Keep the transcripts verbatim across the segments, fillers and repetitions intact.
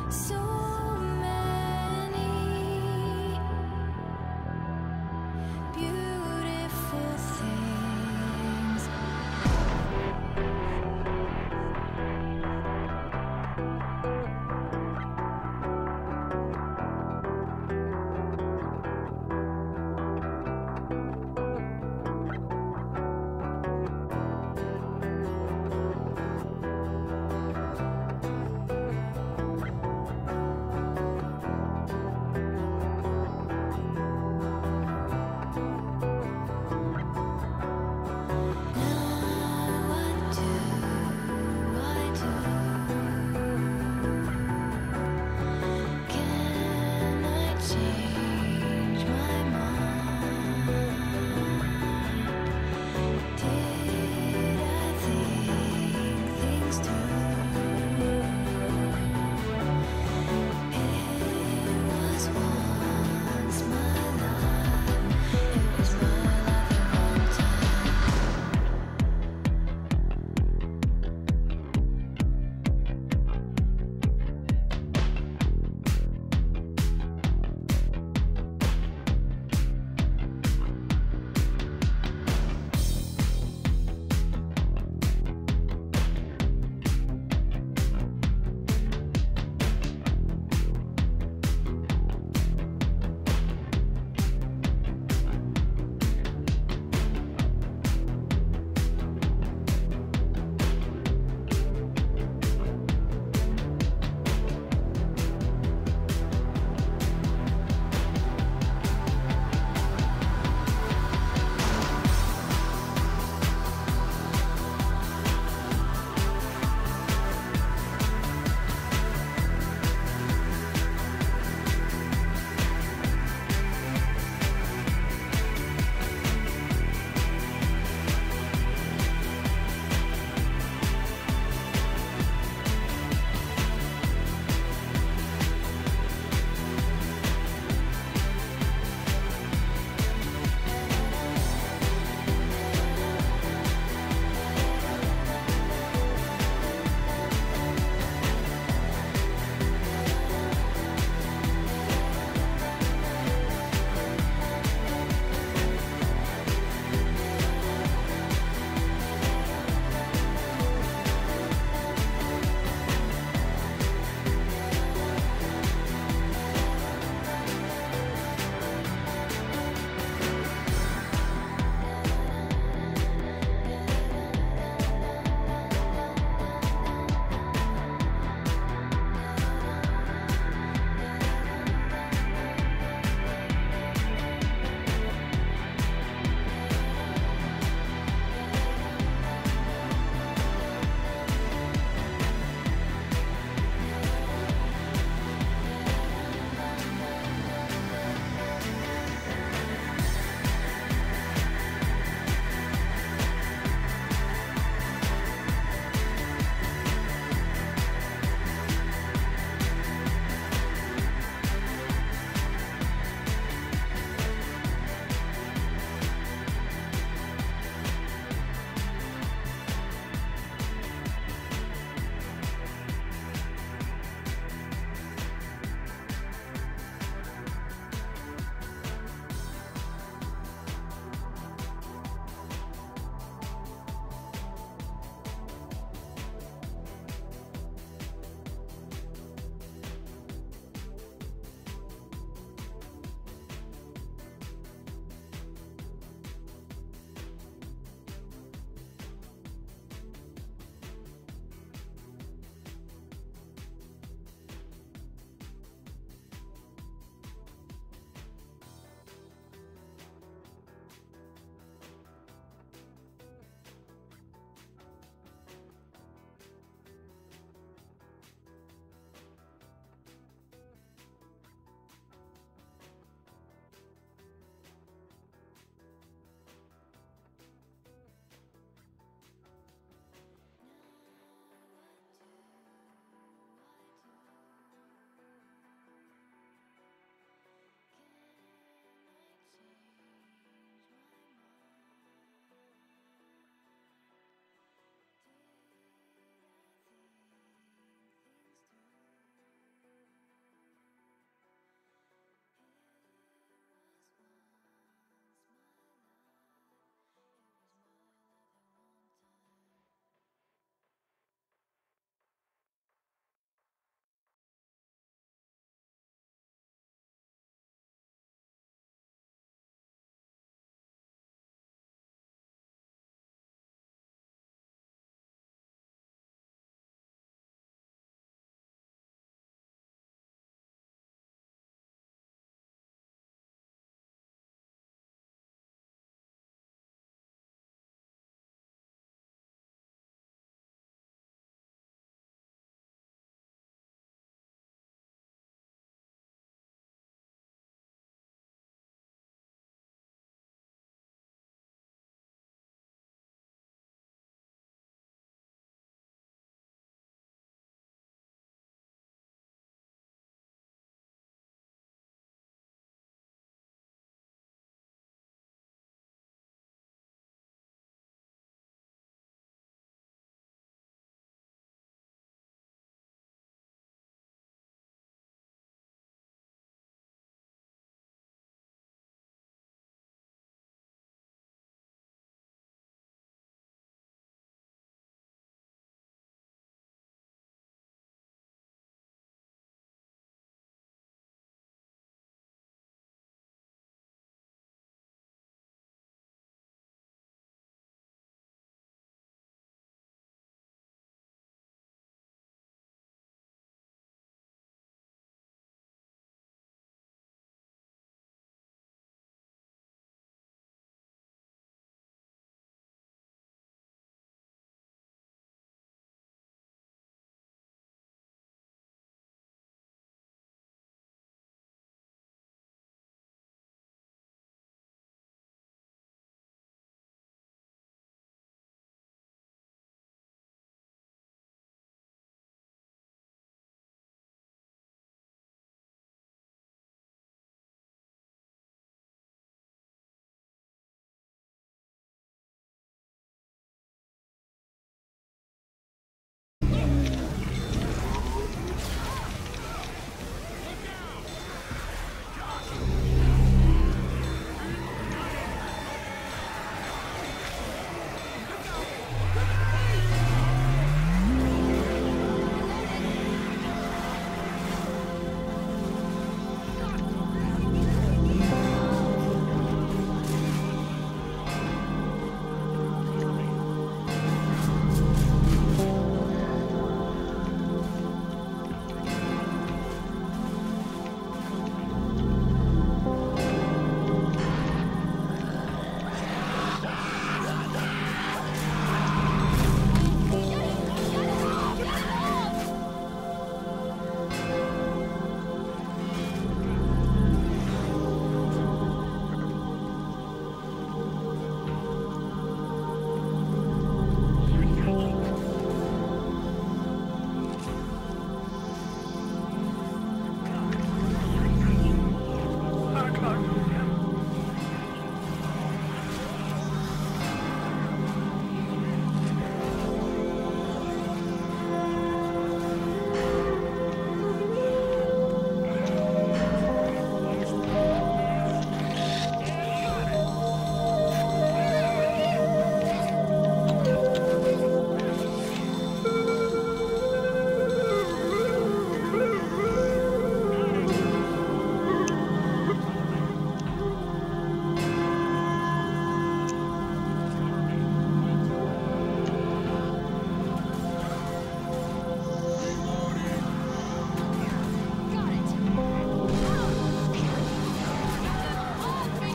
So many beautiful things. Now what do I do?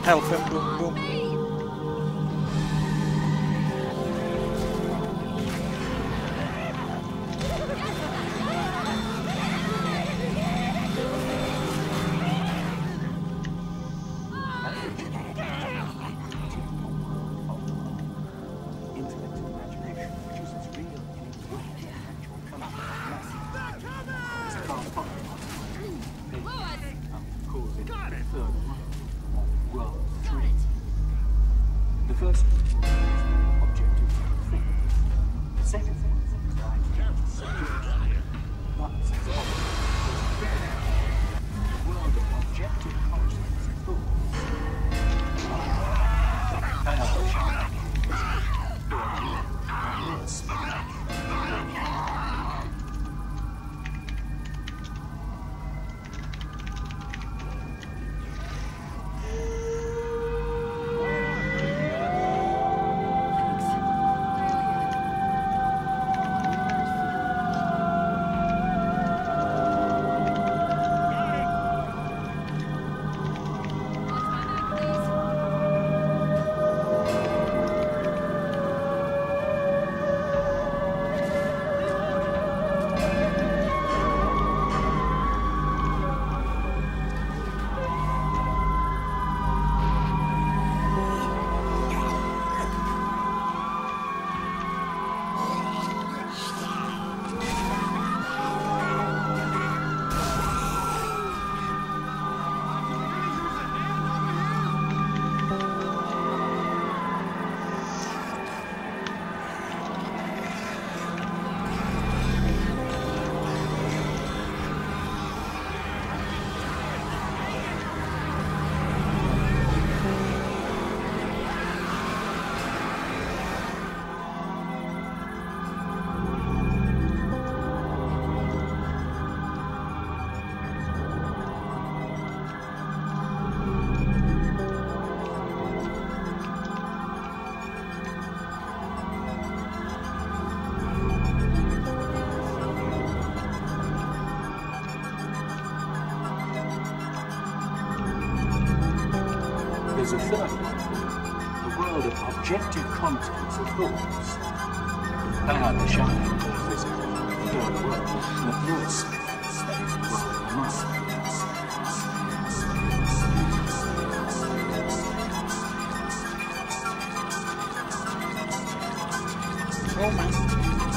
Help him, boom, boom. There's a third one, the world of objective contents of thoughts. Power shining calls this the third world, that your smiths, that is the world of mind. Oh man.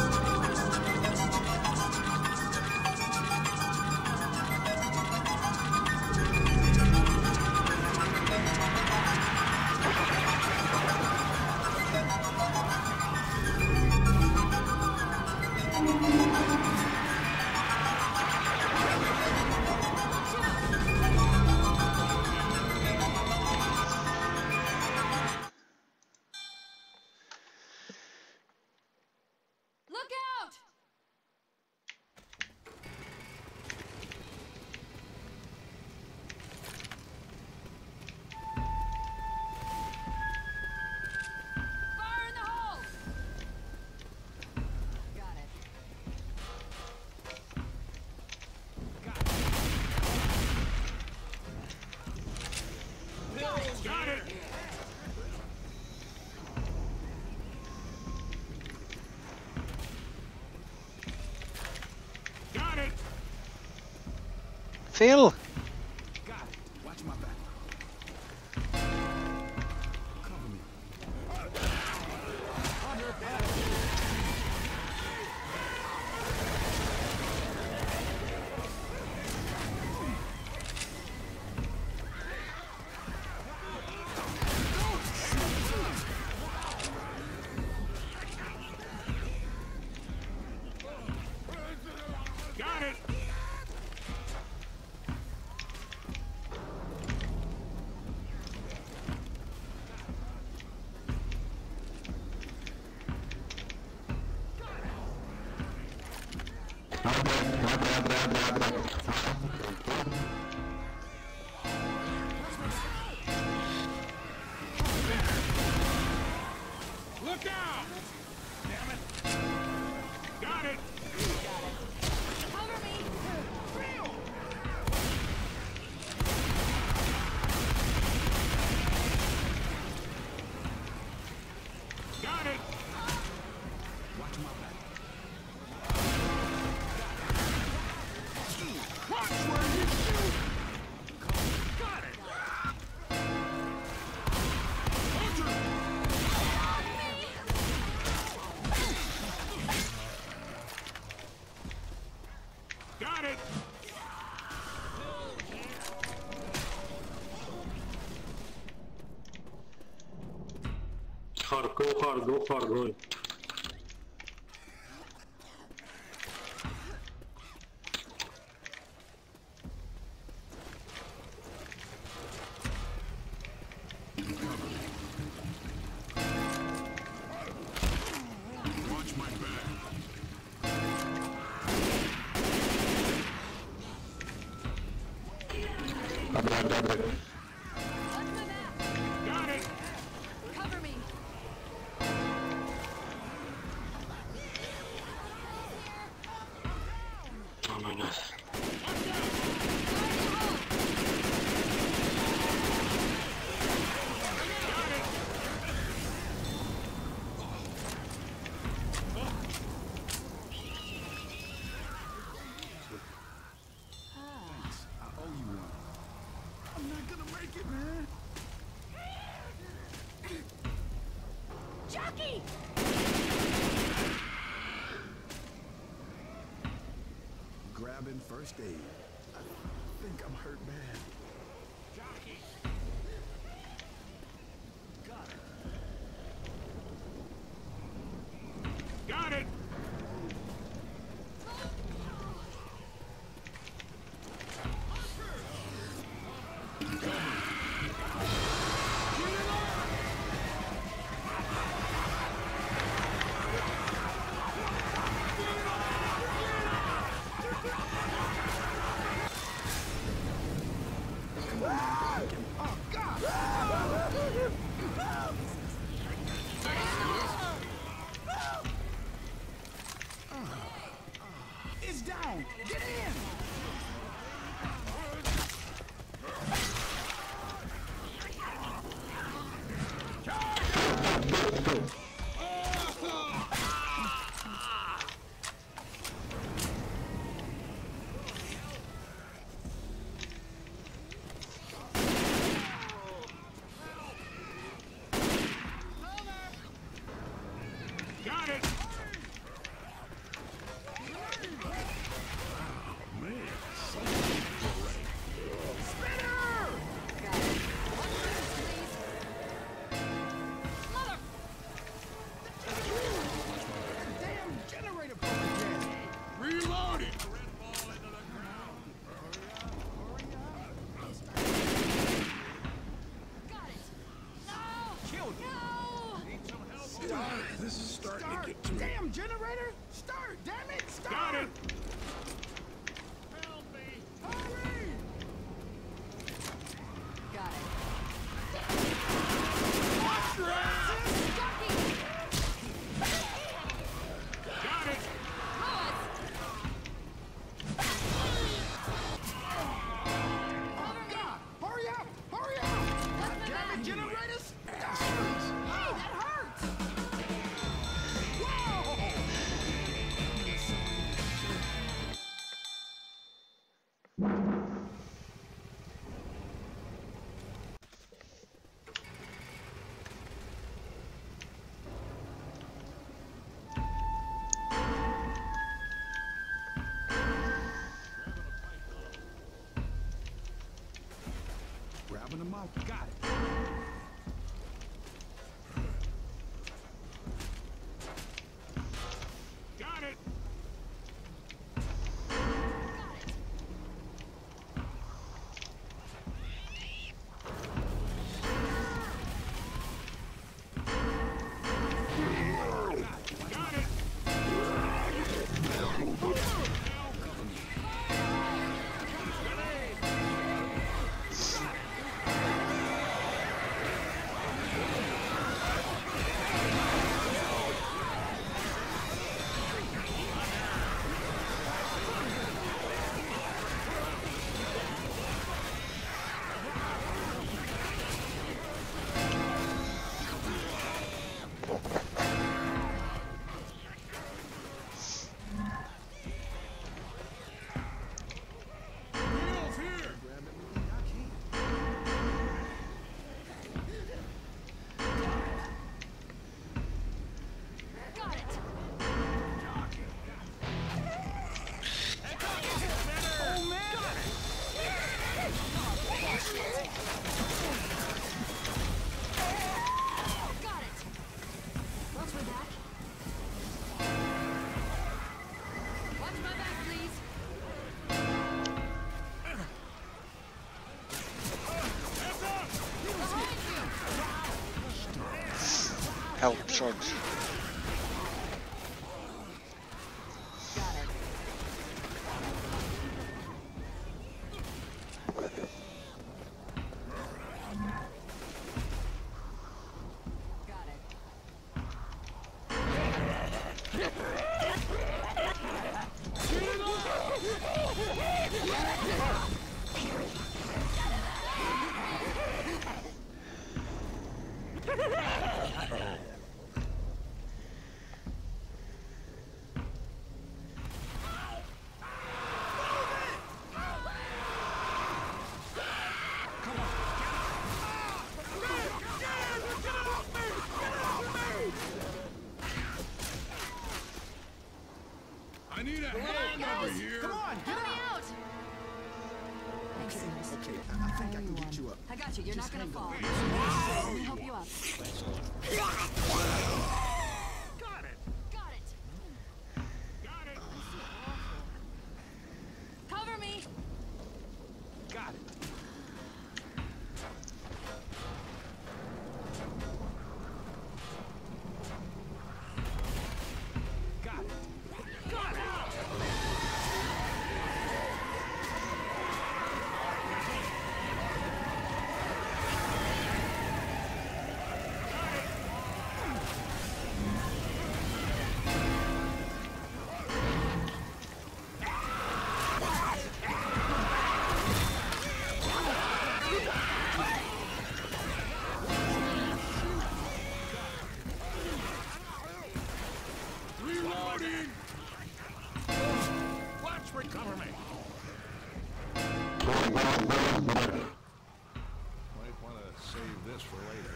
Phil! Got it. Watch my back. Cover me. Got it. Got it! Hard, go hard, go hard, go. Watch my back. Got it! Cover me. Oh my gosh. Thanks. I owe you one. I'm not gonna make it, man. Jockey! Grabbing first aid. I think I'm hurt bad. Jockey! Got it. Got it! It's down! Get in! Got it! Damn generator broke again! Reload it! Got it. No! Killed it! No! Start! This is starting Start! to get to me. Damn generator! Start! Damn it! Start! Got it! Hurry! Got it. Got it! Oh God! Hurry up! Hurry up! Damn it, generators! That hurts! Hey, that hurts! Grabbing them out. Got it. Got it! Got it! help should. Got it. Got it. I need a hand over here. Come on, get Help me out! out! Thanks, Okay, I I think I can get you up. I got you. You're not gonna fall. on. Let me help you up. Got it. Got it. Got it. Cover me. Got it. Got it. Got it. Reloading. Watch recover me. Might want to save this for later.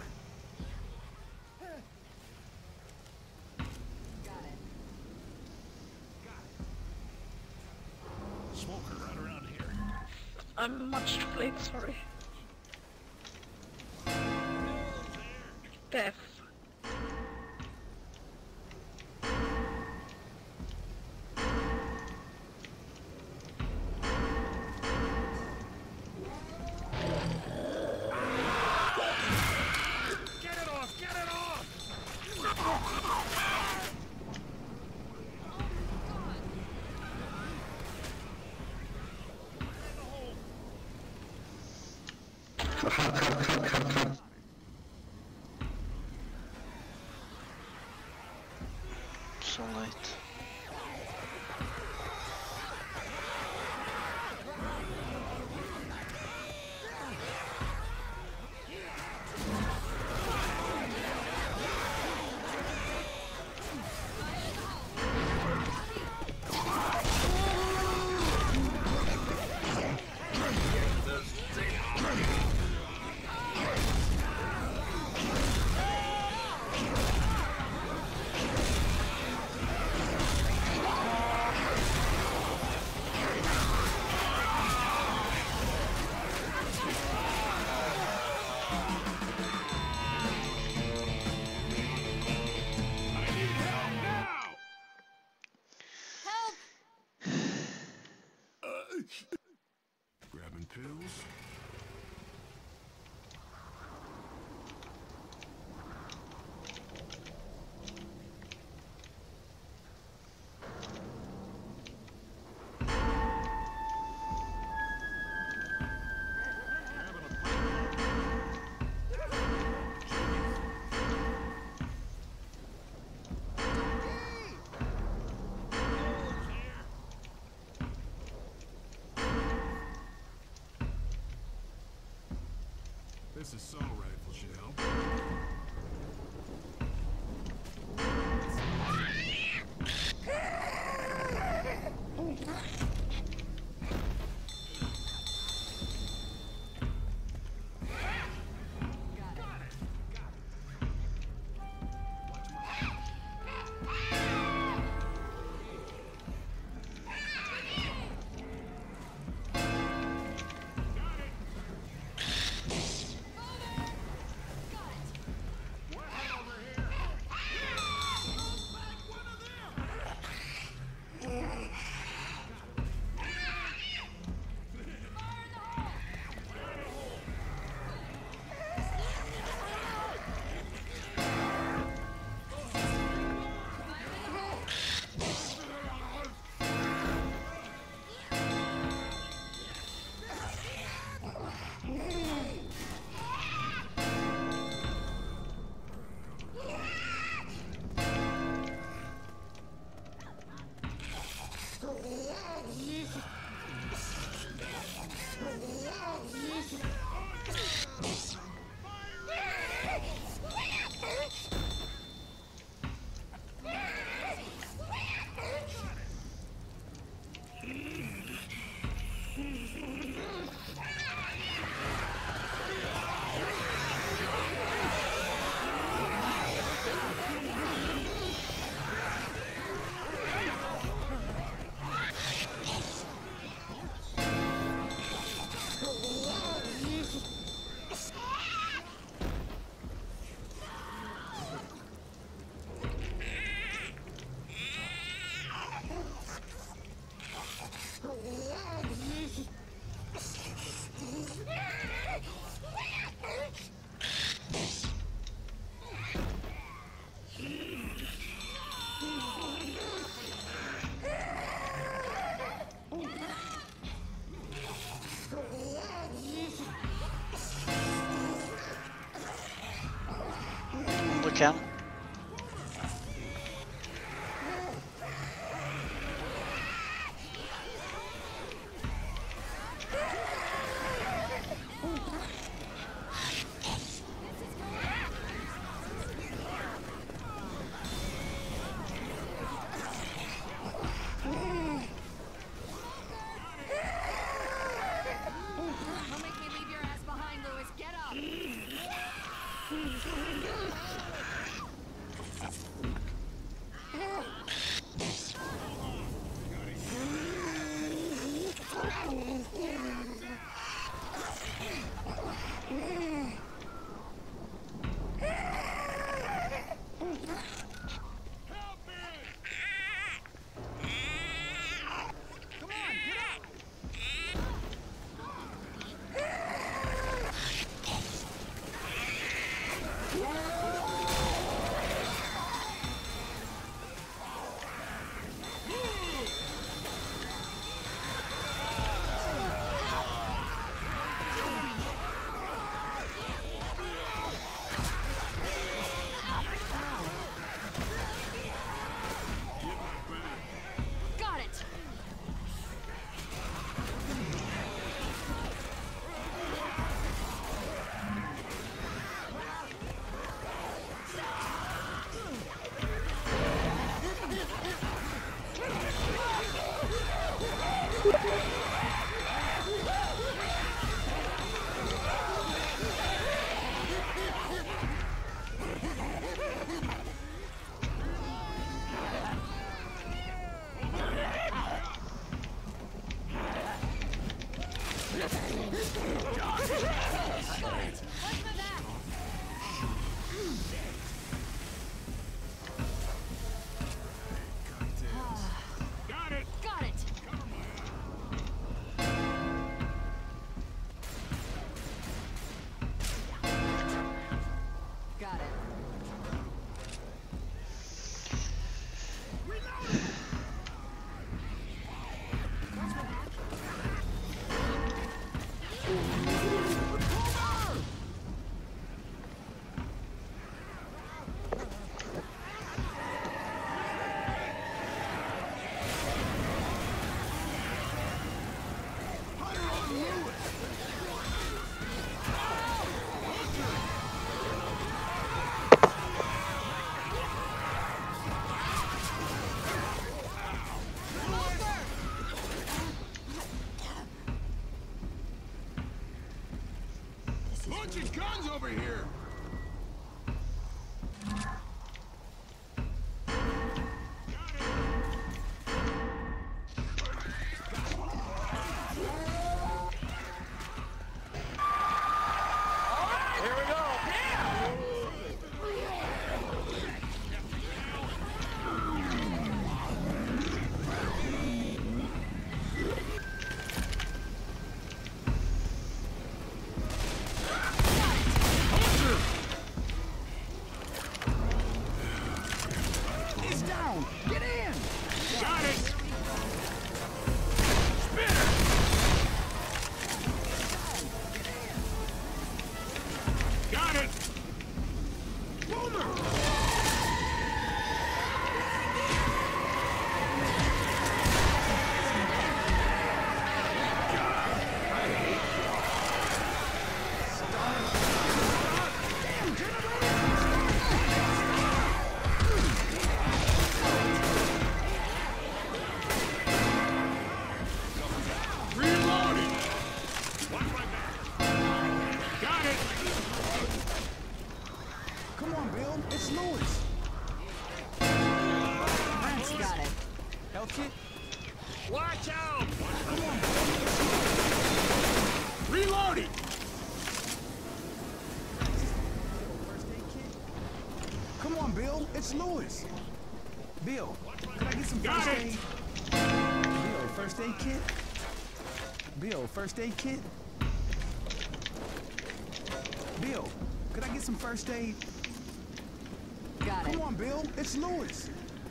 Got it. Smoker right around here. I'm much too late, sorry. Death. Get it off! Get it off! So late. I need help now! Help! Grabbing pills. This assault rifle should help. Got it. can. Don't make me leave your ass behind, Lewis. Get up. Got it. What's my back? Got it. Got it. Got it. Bunch of guns over here. Here we go. It's down. Get in. Got it. Got it! Boomer! Reloading! Watch my back. Got it! Come on, Bill. It's Lewis. Got it. Health kit? Watch out! Reloading! First aid kit? Come on, Bill. It's Lewis. Bill, could I get some Got first it. aid? Bill, first aid kit? Bill, first aid kit? Bill, could I get some first aid? Got it. Come on, Bill. It's Lewis.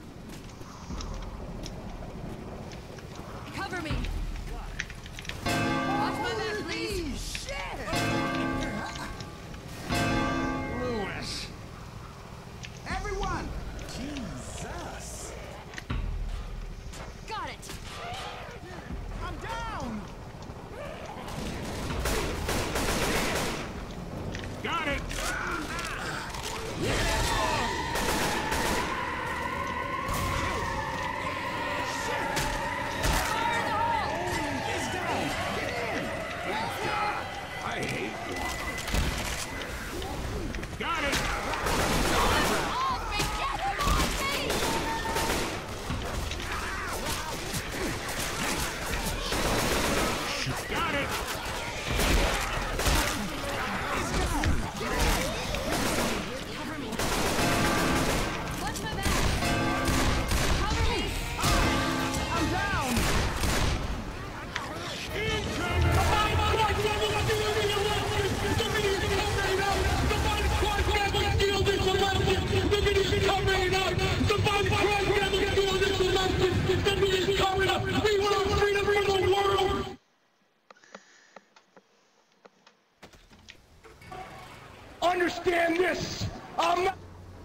Cover me. Watch my back, please. Lewis! understand this. I'm not.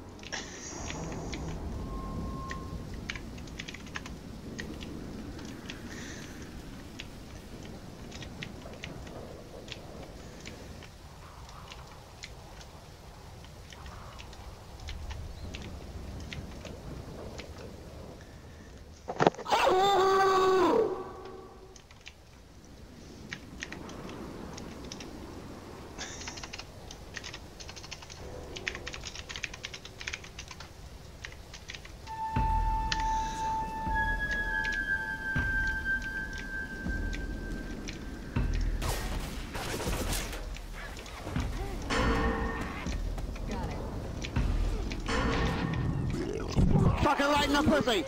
Fucking right in the pussy!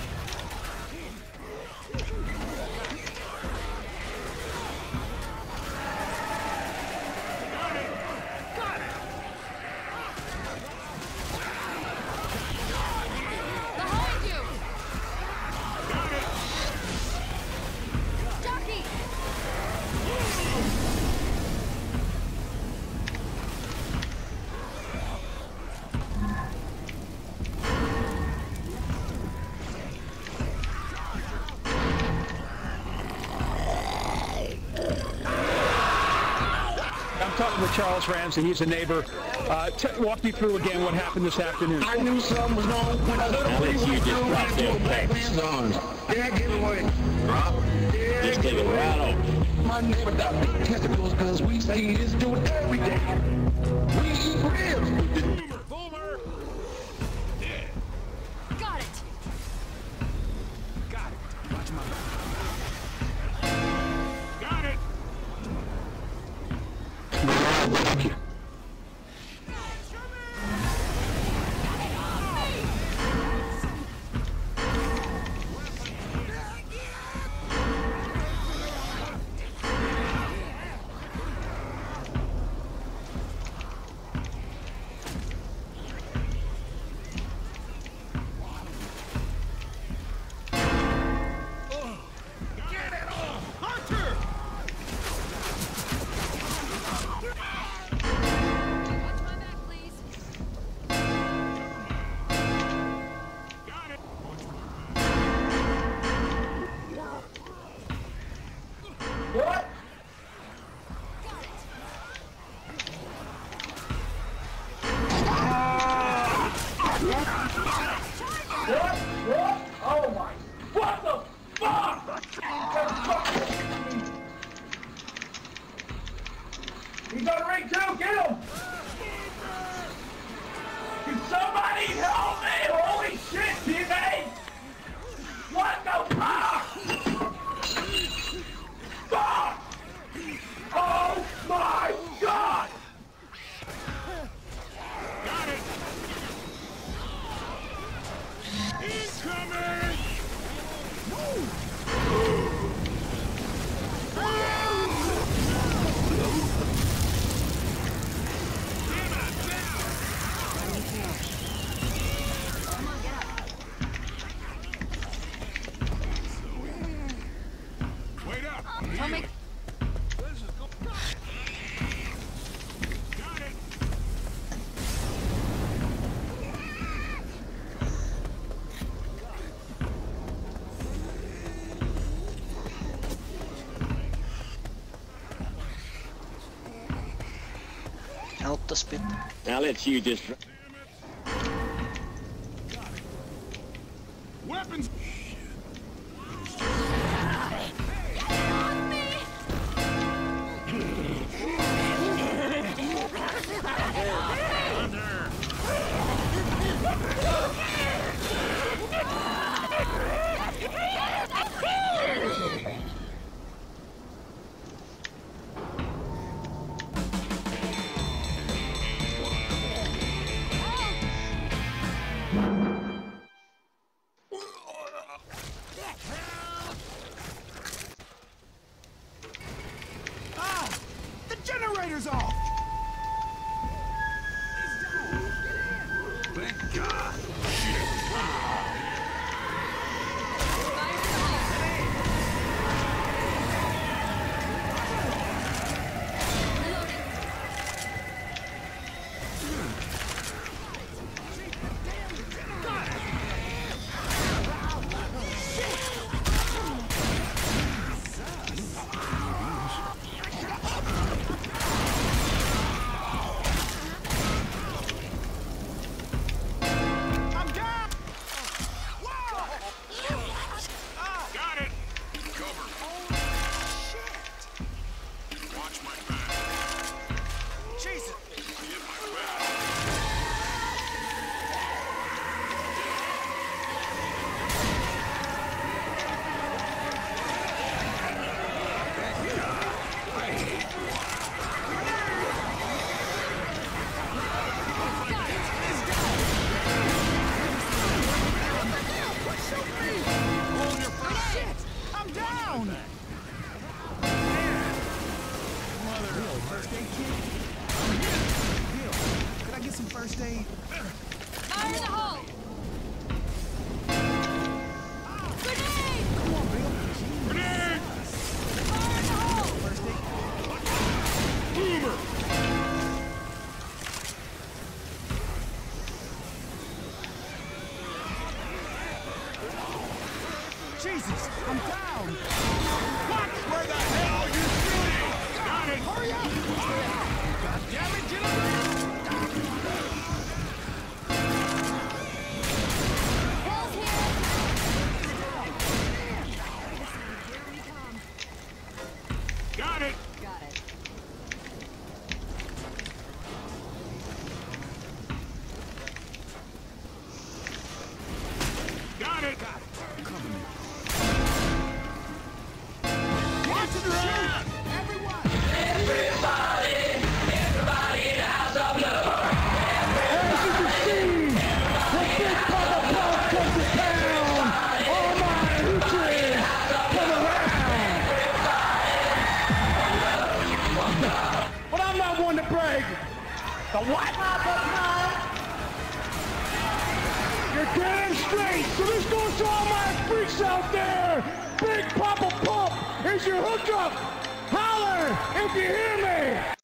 Behind you! Jockey! I'm talking with Charles Ramsey. He's a neighbor. Uh, t walk me through again what happened this afternoon. I knew something was wrong when I let Now let's you just drop them packs. Yeah, give it away. Drop. Yeah, Just take it right off. my neighbor got big testicles because we say it's do it every day. We eat ribs. Boomer! Yeah. Got it! Got it. Watch my back. Got it. He's on the ring too, get him! Can somebody help me? Holy shit, teammate! What the fuck? Fuck! Oh my god! Got it! He's coming! Wait up! I'll make... Got it! Help the spit. Now let's you just... Weapons! Ah! The generator's off! Thank God! say... Fire in the hole! Grenade! Come on, Bill. Grenade! Fire in the hole! First aid. Boomer! Jesus, I'm down. What? Where the hell are you shooting? Got it! Hurry up! God damn it, get around! Hill's here! Got it! Got it. Got it! Cover me. Watch the shot! Everyone! Everybody, everybody in the house of love. As you can see, the big Papa Pop comes to town. All my hooches come around. But I'm not one to brag. The what? Papa Pop. You're damn straight. So this goes to all my freaks out there. Big Papa Pump is your hookup. Holler if you hear me.